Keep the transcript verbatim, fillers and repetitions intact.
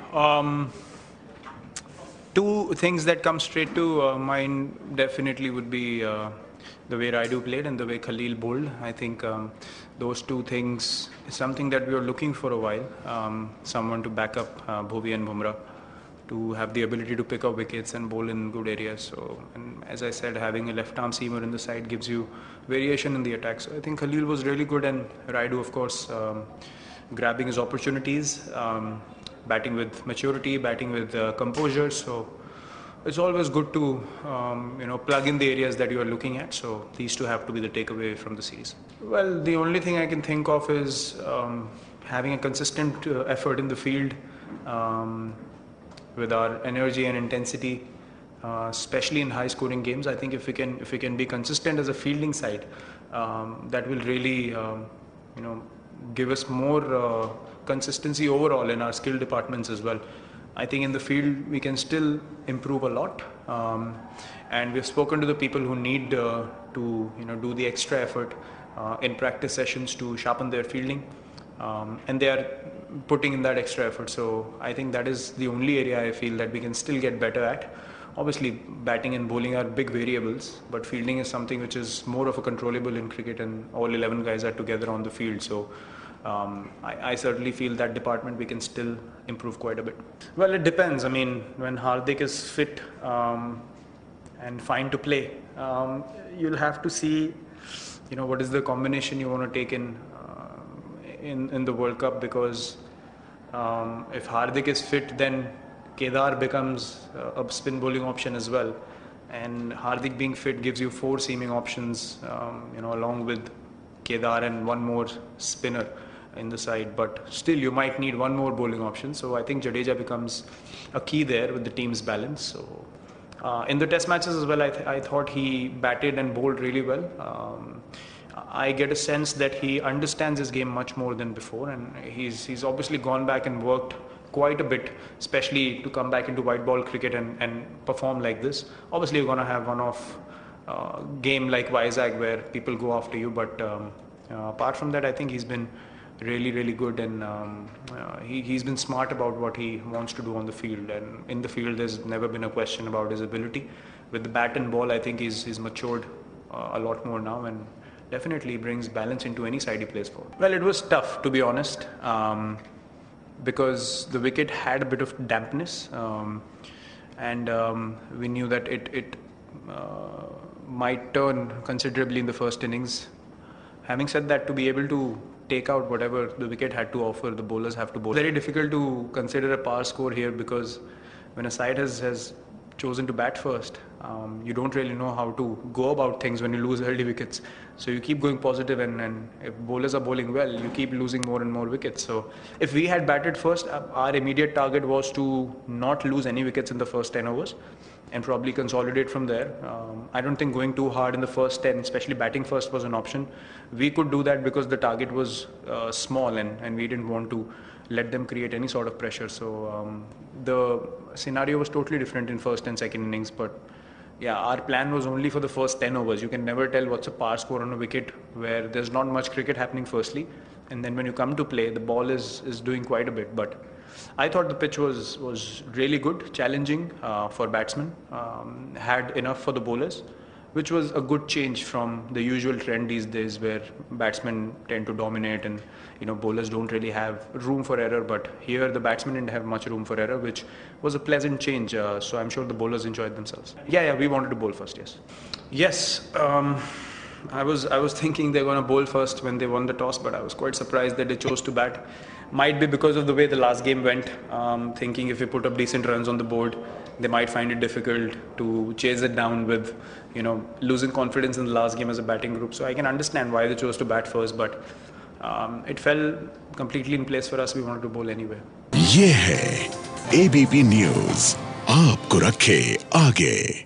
Um, two things that come straight to uh, mind definitely would be uh, the way Raidu played and the way Khalil bowled. I think um, those two things is something that we were looking for a while. Um, someone to back up uh, Bhuvi and Bumrah, to have the ability to pick up wickets and bowl in good areas. So, and as I said, having a left-arm seamer in the side gives you variation in the attack. So I think Khalil was really good, and Raidu, of course, um, grabbing his opportunities, um, batting with maturity, batting with uh, composure. So it's always good to um, you know plug in the areas that you are looking at. So these two have to be the takeaway from the series. Well, the only thing I can think of is um, having a consistent uh, effort in the field. Um, with our energy and intensity, uh, especially in high-scoring games. I think if we can if we can be consistent as a fielding side, um, that will really um, you know give us more uh, consistency overall in our skill departments as well. I think in the field we can still improve a lot, um, and we've spoken to the people who need uh, to you know do the extra effort uh, in practice sessions to sharpen their fielding. Um, and they are putting in that extra effort. So I think that is the only area I feel that we can still get better at. Obviously, batting and bowling are big variables, but fielding is something which is more of a controllable in cricket, and all eleven guys are together on the field. So um, I, I certainly feel that department we can still improve quite a bit. Well, it depends. I mean, when Hardik is fit um, and fine to play, um, you'll have to see, you know, what is the combination you want to take in. In, in the World Cup, because um, if Hardik is fit, then Kedar becomes uh, a spin bowling option as well, and Hardik being fit gives you four seaming options, um, you know, along with Kedar and one more spinner in the side. But still, you might need one more bowling option. So I think Jadeja becomes a key there with the team's balance. So uh, in the Test matches as well, I, th I thought he batted and bowled really well. Um, I get a sense that he understands his game much more than before, and he's he's obviously gone back and worked quite a bit, especially to come back into white ball cricket and, and perform like this. Obviously, you're going to have one-off uh, game like Vizag where people go after you, but um, uh, apart from that, I think he's been really, really good, and um, uh, he, he's been smart about what he wants to do on the field. And in the field, there's never been a question about his ability. With the bat and ball, I think he's, he's matured uh, a lot more now, and definitely brings balance into any side he plays for. Well, it was tough, to be honest, um, because the wicket had a bit of dampness, um, and um, we knew that it, it uh, might turn considerably in the first innings. Having said that, to be able to take out whatever the wicket had to offer, the bowlers have to bowl. Very difficult to consider a power score here, because when a side has, has chosen to bat first, um, you don't really know how to go about things when you lose early wickets. So you keep going positive, and, and if bowlers are bowling well, you keep losing more and more wickets. So if we had batted first, our immediate target was to not lose any wickets in the first ten overs and probably consolidate from there. Um, I don't think going too hard in the first ten, especially batting first, was an option. We could do that because the target was uh, small, and, and we didn't want to let them create any sort of pressure. So um, the scenario was totally different in first and second innings. But yeah, our plan was only for the first ten overs. You can never tell what's a power score on a wicket where there's not much cricket happening firstly, and then when you come to play, the ball is is doing quite a bit. But I thought the pitch was was really good, challenging uh, for batsmen, um, had enough for the bowlers, which was a good change from the usual trend these days where batsmen tend to dominate and you know bowlers don't really have room for error. But here the batsmen didn't have much room for error, which was a pleasant change. Uh, so I'm sure the bowlers enjoyed themselves. Yeah, yeah, we wanted to bowl first, yes. Yes, um, I was I was thinking they're going to bowl first when they won the toss, but I was quite surprised that they chose to bat. Might be because of the way the last game went, um, thinking if we put up decent runs on the board, they might find it difficult to chase it down with, you know, losing confidence in the last game as a batting group. So I can understand why they chose to bat first, but um, it fell completely in place for us. We wanted to bowl anyway. ये है A B P News, आपको रखे आगे.